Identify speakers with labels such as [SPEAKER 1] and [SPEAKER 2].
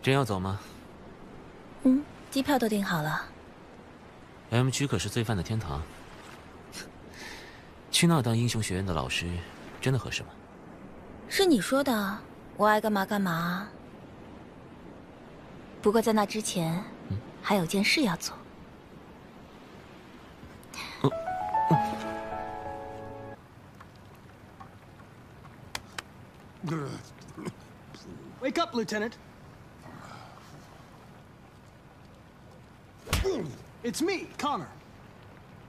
[SPEAKER 1] 真要走吗？
[SPEAKER 2] 嗯，机票都订好了。
[SPEAKER 1] M 区可是罪犯的天堂，去那当英雄学院的老师，真的合适吗？
[SPEAKER 2] 是你说的，我爱干嘛干嘛。不过在那之前，还有件事要做。
[SPEAKER 3] Wake up, Lieutenant. It's me, Connor.